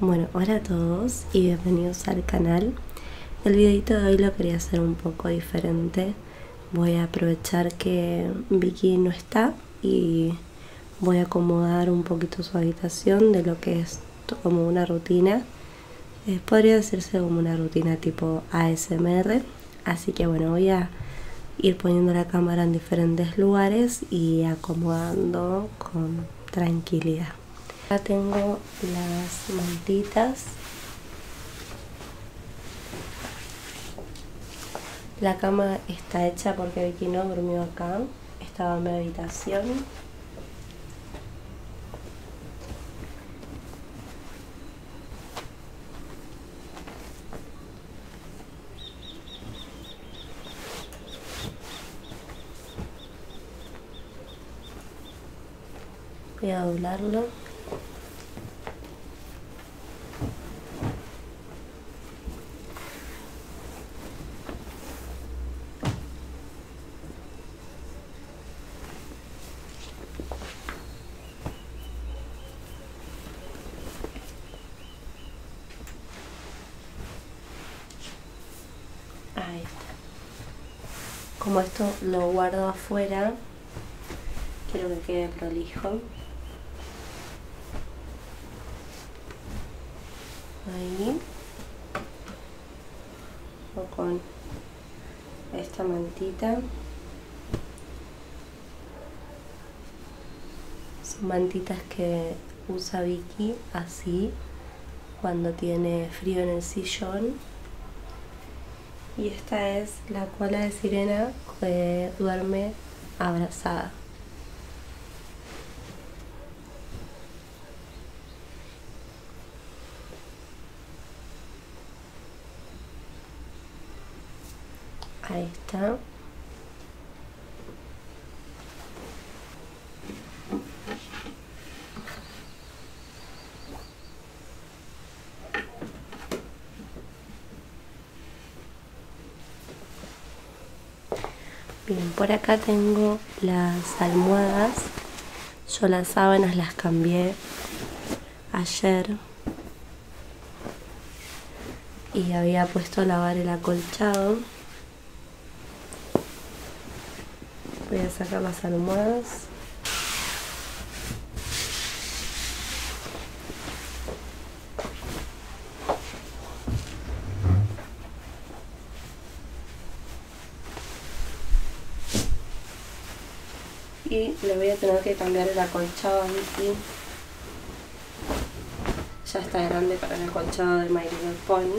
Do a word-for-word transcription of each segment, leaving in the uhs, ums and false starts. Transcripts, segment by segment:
Bueno, hola a todos y bienvenidos al canal. El videito de hoy lo quería hacer un poco diferente. Voy a aprovechar que Vicky no está y voy a acomodar un poquito su habitación de lo que es como una rutina. Eh, podría decirse como una rutina tipo A S M R. Así que bueno, voy a ir poniendo la cámara en diferentes lugares y acomodando con tranquilidad. Acá tengo las mantitas. La cama está hecha porque Vicky no durmió acá, estaba en mi habitación. Voy a doblarlo. Ahí está. Como esto lo guardo afuera, quiero que quede prolijo. Ahí. O con esta mantita. Son mantitas que usa Vicky así cuando tiene frío en el sillón. Y esta es la cola de sirena que duerme abrazada. Ahí está. Bien, por acá tengo las almohadas. Yo las sábanas las cambié ayer y había puesto a lavar el acolchado. Voy a sacar las almohadas. Y le voy a tener que cambiar el acolchado a Vicky. Ya está grande para el acolchado de My Little Pony.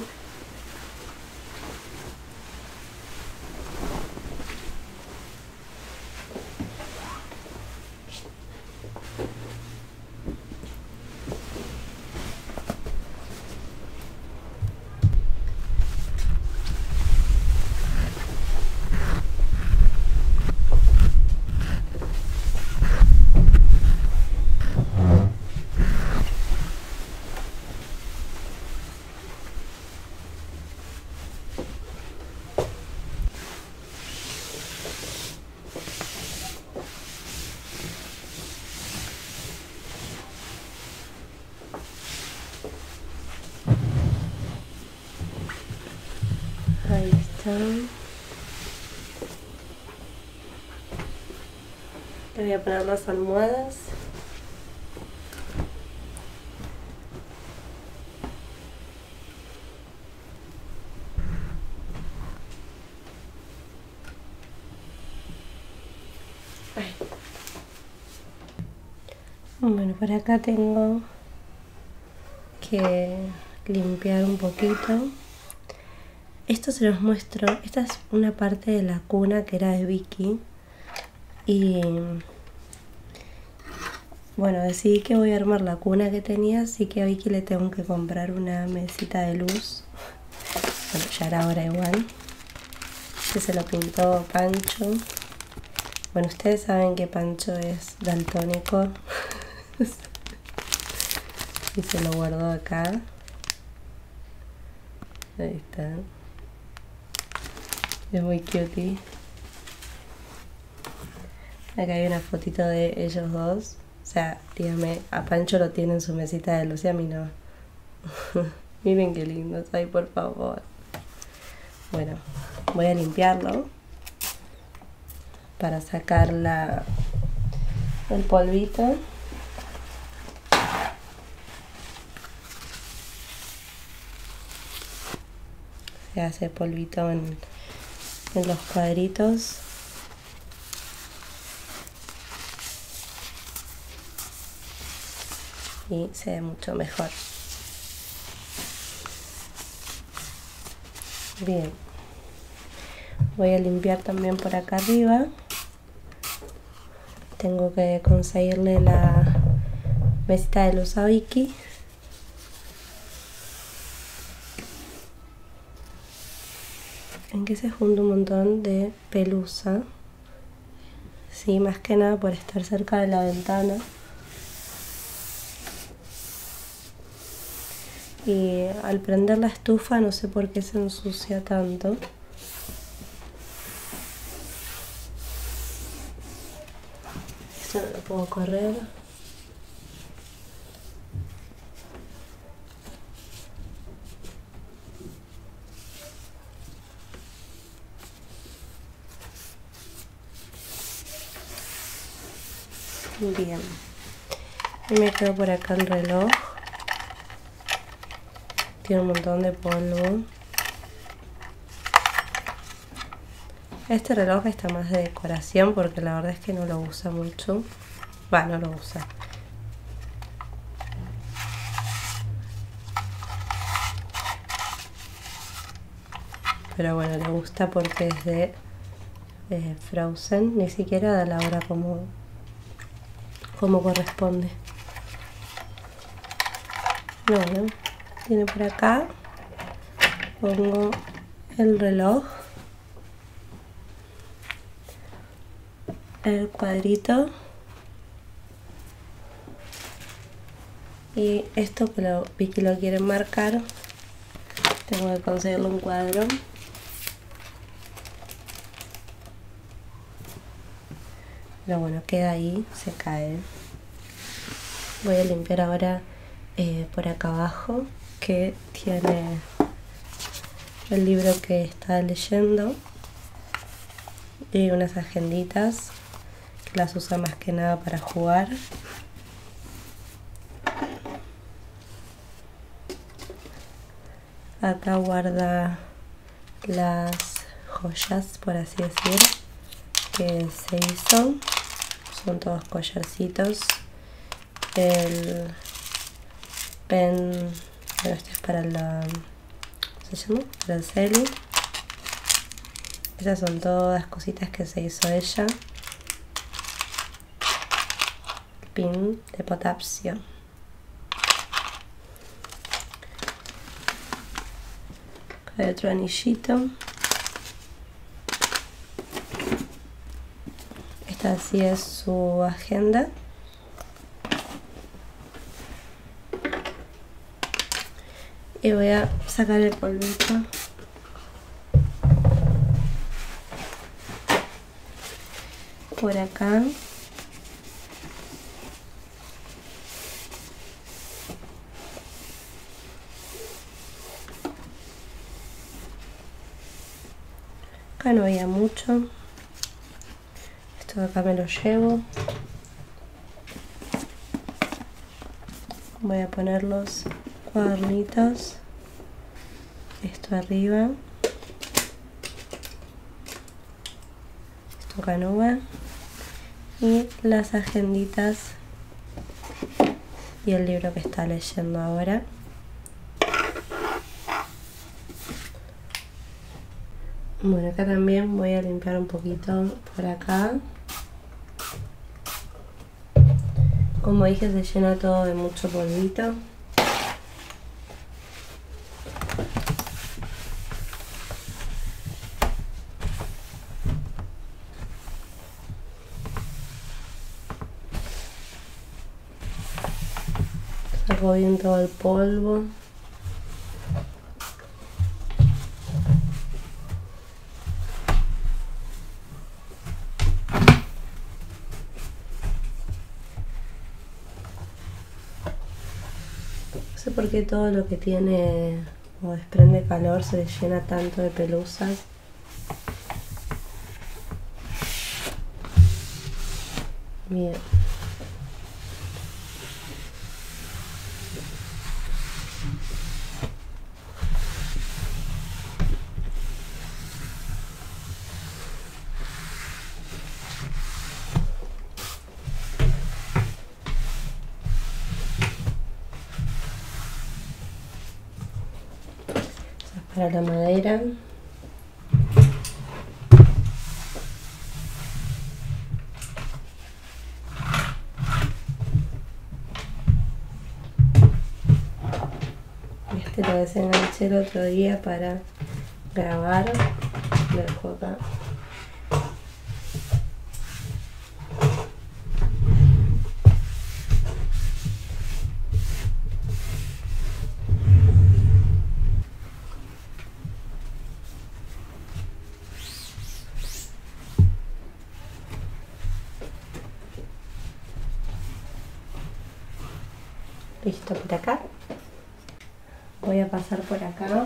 Ahí está. Le voy a poner las almohadas. Ahí. Bueno, por acá tengo que limpiar un poquito. Esto se los muestro. Esta es una parte de la cuna que era de Vicky. Y bueno, decidí que voy a armar la cuna que tenía, así que a Vicky le tengo que comprar una mesita de luz. Bueno, ya era hora igual. Que se lo pintó Pancho. Bueno, ustedes saben que Pancho es daltónico. Y se lo guardó acá. Ahí está. Es muy cutie. Acá hay una fotito de ellos dos. O sea, dígame, a Pancho lo tiene en su mesita de luz y a mí no. Miren qué lindo, ay, por favor. Bueno, voy a limpiarlo para sacar la, el polvito. Se hace polvito en, en los cuadritos. Y se ve mucho mejor. Bien. Voy a limpiar también por acá arriba. Tengo que conseguirle la mesita de luz a Vicky. En que se junta un montón de pelusa. Sí, más que nada por estar cerca de la ventana. Y al prender la estufa no sé por qué se ensucia tanto. Esto no lo puedo correr. Bien. Y me quedo por acá el reloj. Tiene un montón de polvo. Este reloj está más de decoración porque la verdad es que no lo usa mucho. Va, no lo usa. Pero bueno, le gusta porque es de eh, Frozen. Ni siquiera da la hora como, como corresponde. Bueno, tiene por acá. Pongo el reloj. El cuadrito. Y esto que lo, Vicky lo quiere marcar. Tengo que conseguirle un cuadro. Pero bueno, queda ahí, se cae. Voy a limpiar ahora eh, por acá abajo, que tiene el libro que está leyendo y unas agenditas que las usa más que nada para jugar. Acá guarda las joyas, por así decir, que se hizo. Son todos collarcitos. El pen, bueno, este es para la, ¿cómo se llama? Para el celu. Estas son todas cositas que se hizo ella. Pin de potasio. Acá hay otro anillito. Esta sí es su agenda. Y voy a sacar el polvito. Por acá. Acá no había mucho. Esto de acá me lo llevo. Voy a poner los cuadernitos. Esto arriba. Esto acá no va. Y las agenditas. Y el libro que está leyendo ahora. Bueno, acá también voy a limpiar un poquito por acá. Como dije, se llena todo de mucho polvito. Saco bien todo el polvo. por qué todo lo que tiene o desprende calor se le llena tanto de pelusas. Bien. Para la madera. Este lo desenganché el otro día para grabar. Lo dejo acá. Listo por acá. Voy a pasar por acá.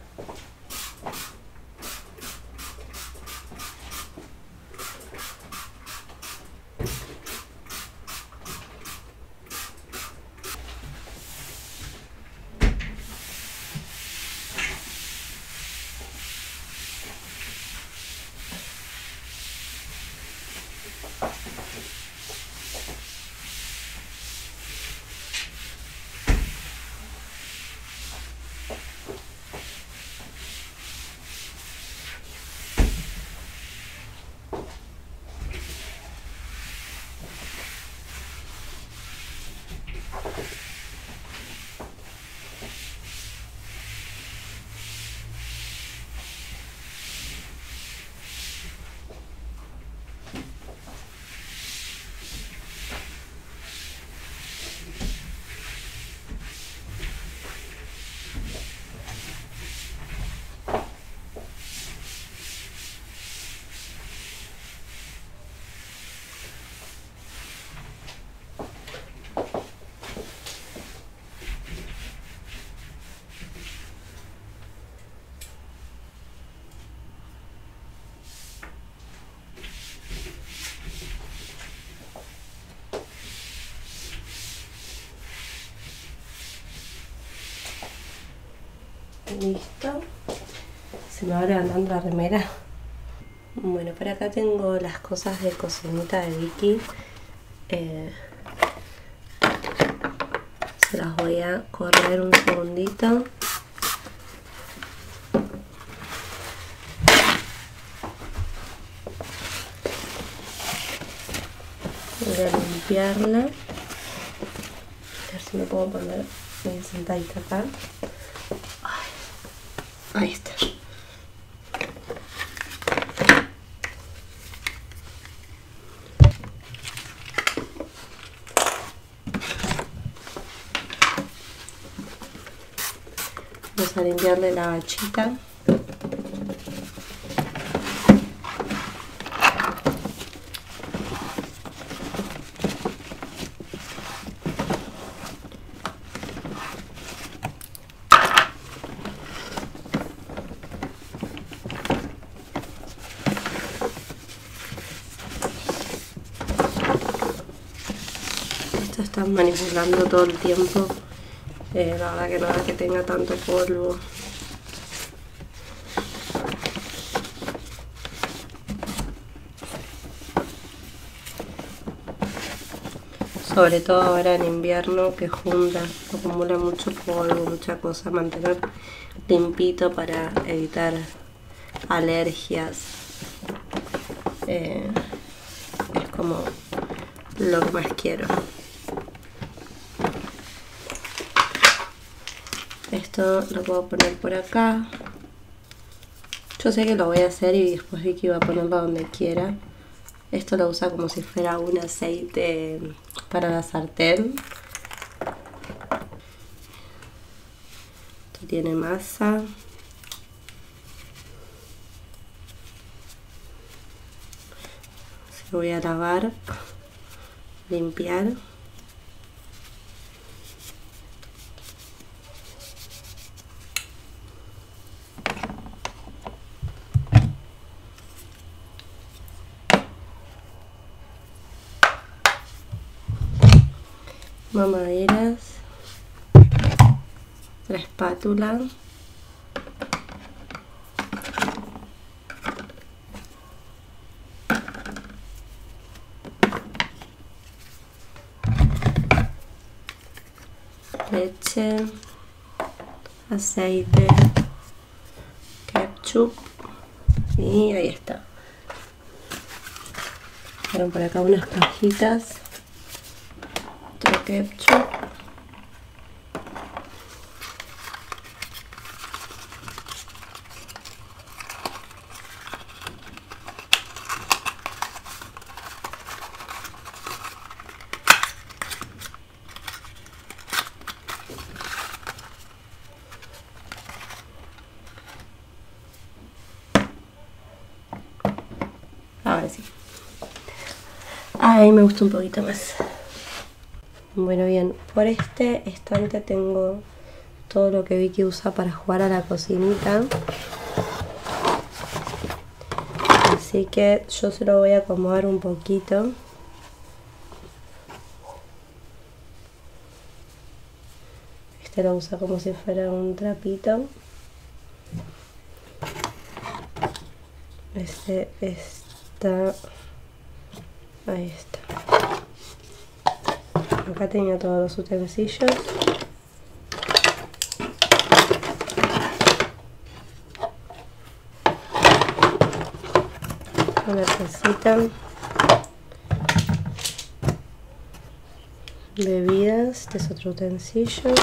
Listo. Se me va levantando la remera. Bueno, por acá tengo las cosas de cocinita de Vicky. Eh, se las voy a correr un segundito. Voy a limpiarla. A ver si me puedo poner bien sentadita acá. Ahí está. Vamos a limpiarle la bachita. Esto está manipulando todo el tiempo. Eh, la verdad que no es que tenga tanto polvo. Sobre todo ahora en invierno, que junta, acumula mucho polvo, mucha cosa. Mantener limpito para evitar alergias. Eh, es como lo que más quiero. Esto lo puedo poner por acá. Yo sé que lo voy a hacer y después Vicky va a ponerlo donde quiera. Esto lo usa como si fuera un aceite para la sartén. Esto tiene masa. Se lo voy a lavar, limpiar. mamaderas, la espátula, leche, aceite, ketchup y ahí está. Fueron por acá unas cajitas, otro ketchup, ahora sí. Ahí me gusta un poquito más. Bueno, bien, por este estante tengo todo lo que Vicky usa para jugar a la cocinita. Así que yo se lo voy a acomodar un poquito. Este lo usa como si fuera un trapito. Este está... Ahí está. Acá tenía todos los utensilios. Una tacita. Bebidas. Este es otro utensilio.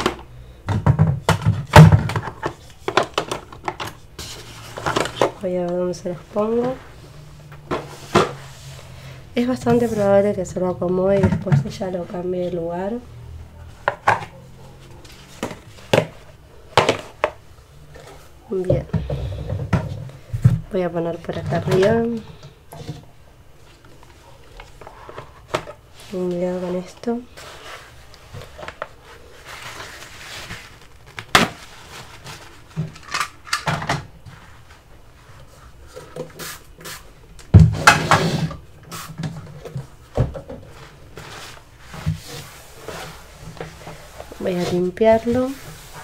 Voy a ver dónde se los pongo. Es bastante probable que se lo acomode y después ella lo cambie de lugar. Bien. Voy a poner por acá arriba. Cuidado con esto. Voy a limpiarlo.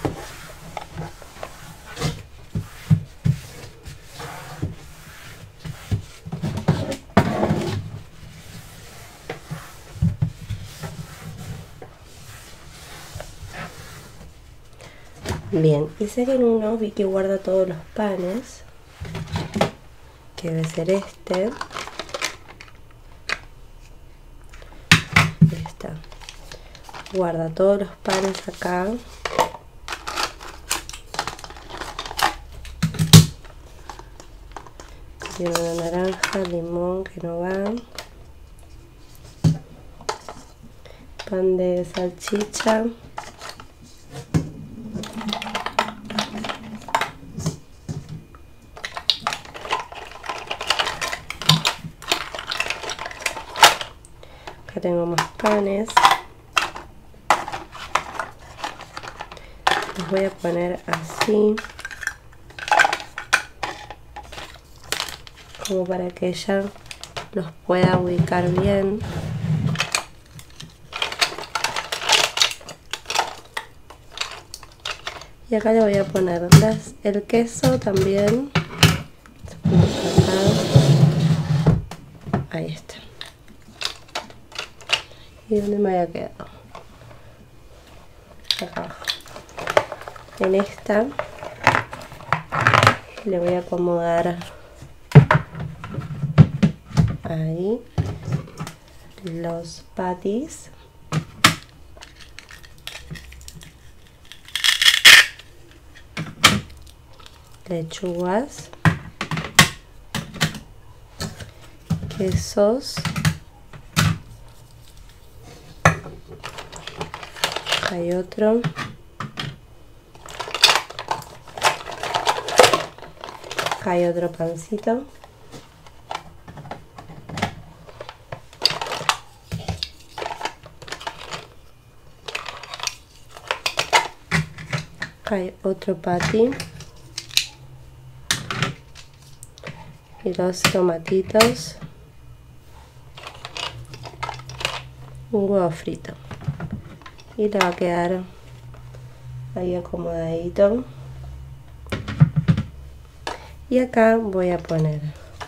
Bien, y sé que en uno vi que guarda todos los panes, que debe ser este. Ahí está. Guarda todos los panes acá. Tiene una naranja, limón que no va. Pan de salchicha. Acá tengo más panes. Los voy a poner así, como para que ella los pueda ubicar bien. Y acá le voy a poner las, el queso también. Ahí está. ¿Y dónde me había quedado? Acá abajo. En esta le voy a acomodar ahí los patties. Lechugas, quesos, hay otro, acá hay otro pancito, acá hay otro patty. Y los tomatitos, un huevo frito. y le va a quedar ahí acomodadito. Y acá voy a poner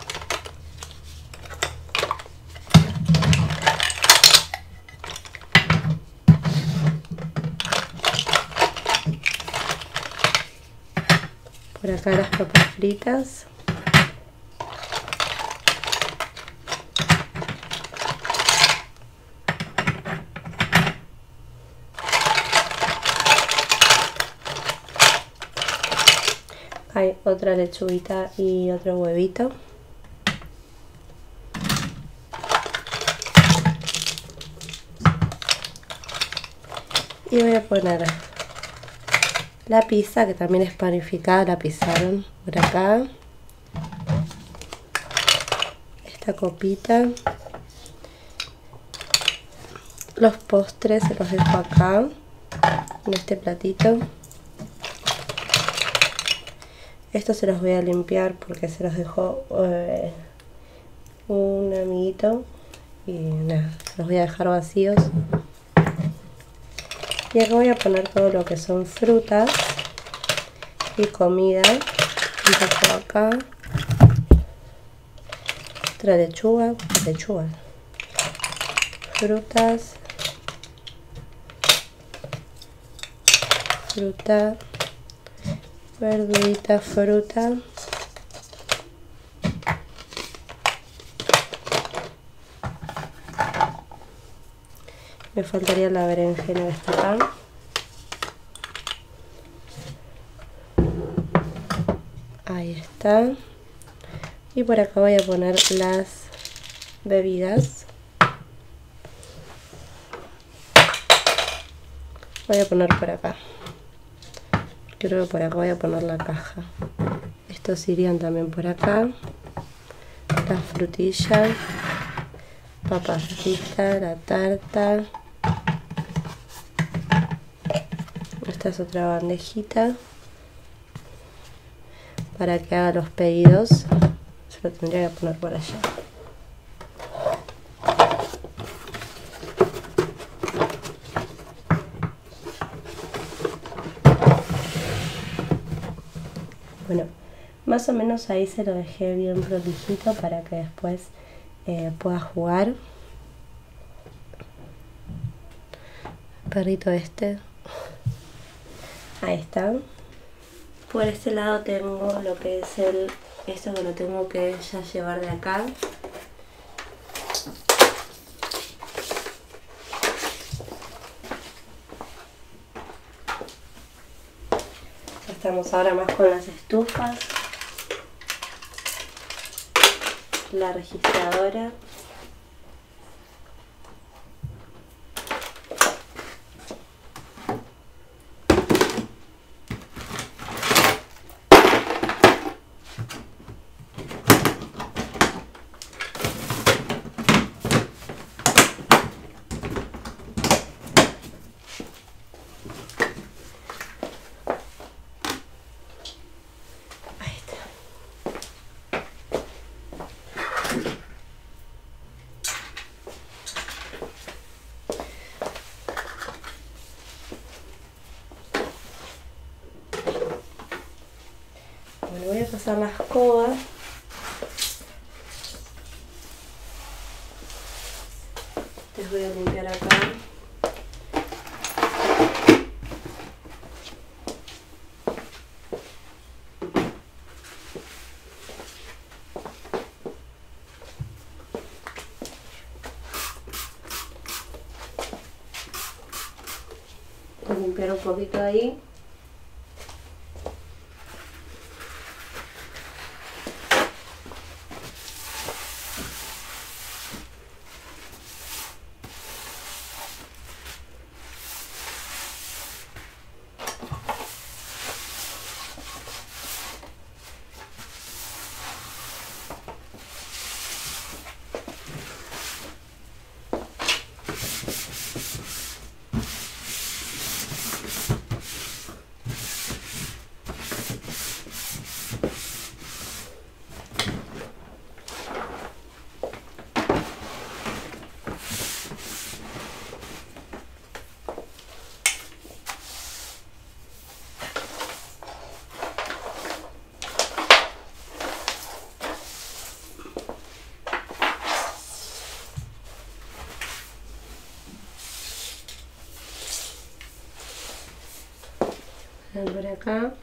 por acá las papas fritas. Hay otra lechuguita y otro huevito. Y voy a poner la pizza, que también es panificada, la pisaron por acá. Esta copita. Los postres se los dejo acá, en este platito. Estos se los voy a limpiar porque se los dejó eh, un amiguito. Y nada, se los voy a dejar vacíos. Y acá voy a poner todo lo que son frutas y comida. Un poco acá. Otra lechuga, lechuga. Frutas. Fruta. Verdurita, fruta. Me faltaría la berenjena de este pan. Ahí está. Y por acá voy a poner las bebidas. Voy a poner por acá. Creo que por acá voy a poner la caja. Estos irían también por acá. Las frutillas. Papas fritas, la tarta. Esta es otra bandejita para que haga los pedidos. Se lo tendría que poner por allá. Bueno, más o menos ahí se lo dejé bien prolijito para que después eh, pueda jugar. El perrito este. Ahí está. Por este lado tengo lo que es el... esto que lo tengo que ya llevar de acá. Estamos ahora más con las estufas, la registradora, bueno, voy a pasar la escoba. Les voy a limpiar acá. Voy a limpiar un poquito ahí. pasar por acá.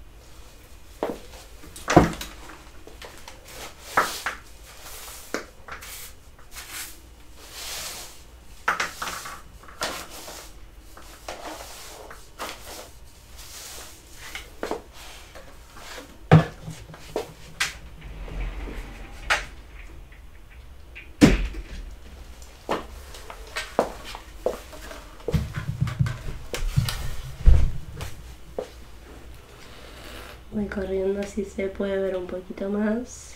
Voy corriendo así se puede ver un poquito más.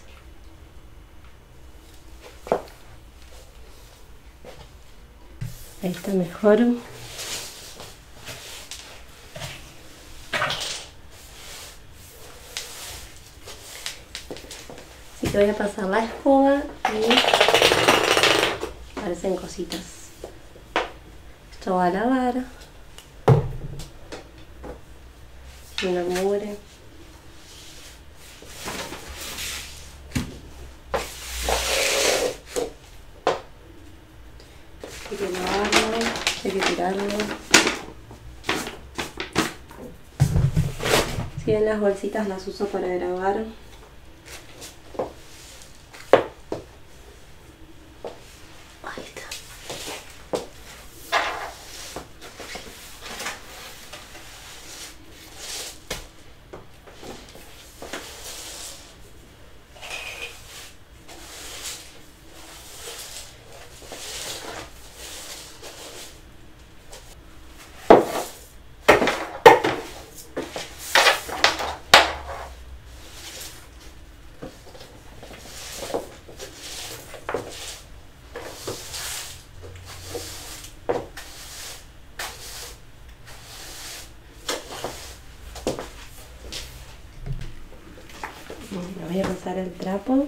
Ahí está mejor. Así que voy a pasar la escoba y aparecen cositas. Esto va a lavar. Una mugre. Hay que lavarlo, hay que tirarlo. Si ven, las bolsitas las uso para grabar. Ahí está. Me voy a pasar el trapo.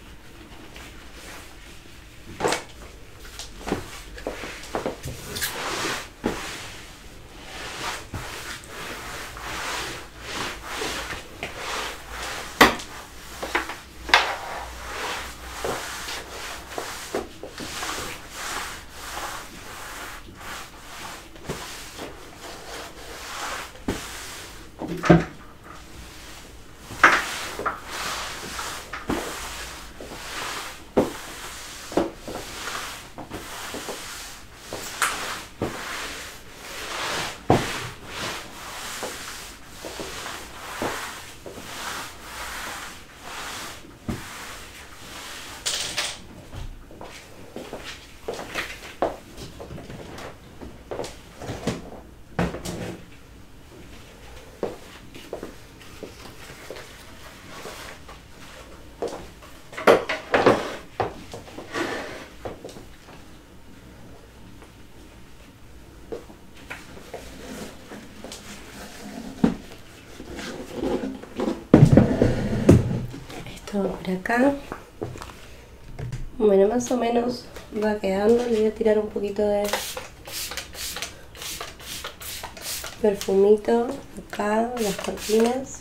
Esto por acá. Bueno, más o menos va quedando. Le voy a tirar un poquito de perfumito acá, las cortinas.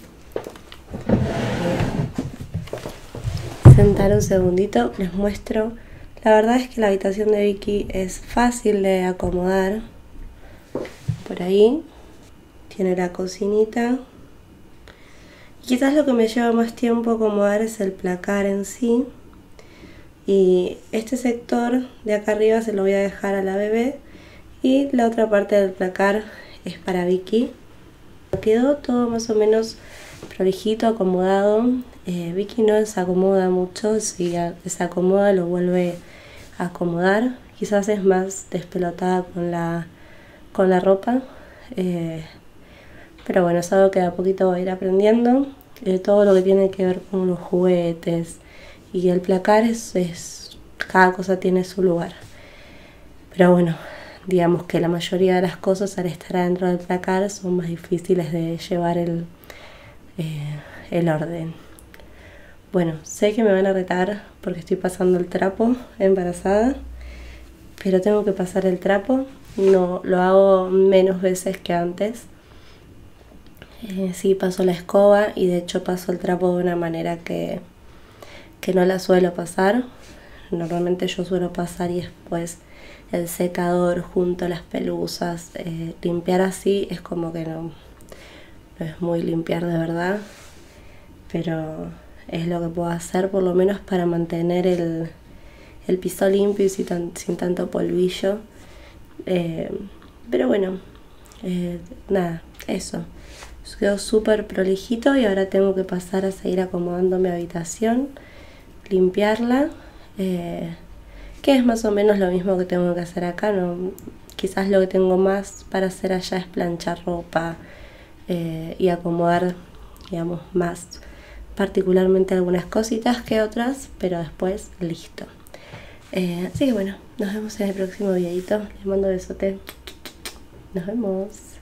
Sentar un segundito, les muestro. La verdad es que la habitación de Vicky es fácil de acomodar. Por ahí tiene la cocinita. Quizás lo que me lleva más tiempo acomodar es el placar en sí. Y este sector de acá arriba se lo voy a dejar a la bebé. Y la otra parte del placar es para Vicky. Quedó todo más o menos prolijito, acomodado. Eh, Vicky no desacomoda mucho. Si desacomoda lo vuelve a acomodar. Quizás es más despelotada con la, con la ropa. Eh, Pero bueno, es algo que de a poquito voy a ir aprendiendo. Eh, todo lo que tiene que ver con los juguetes y el placar es, es... cada cosa tiene su lugar. Pero bueno, digamos que la mayoría de las cosas al estar adentro del placar son más difíciles de llevar el, eh, el orden. Bueno, sé que me van a retar porque estoy pasando el trapo embarazada. Pero tengo que pasar el trapo. No, lo hago menos veces que antes. Eh, sí, paso la escoba y de hecho paso el trapo de una manera que, que no la suelo pasar. Normalmente yo suelo pasar y después el secador junto a las pelusas. Eh, limpiar así es como que no, no es muy limpiar de verdad, pero es lo que puedo hacer por lo menos para mantener el, el piso limpio y sin, tan, sin tanto polvillo. Eh, pero bueno, eh, nada, eso. Quedó súper prolijito y ahora tengo que pasar a seguir acomodando mi habitación, limpiarla, eh, que es más o menos lo mismo que tengo que hacer acá, ¿no? Quizás lo que tengo más para hacer allá es planchar ropa eh, y acomodar, digamos, más particularmente algunas cositas que otras, pero después listo. Eh, así que bueno, nos vemos en el próximo videito. Les mando besote. Nos vemos.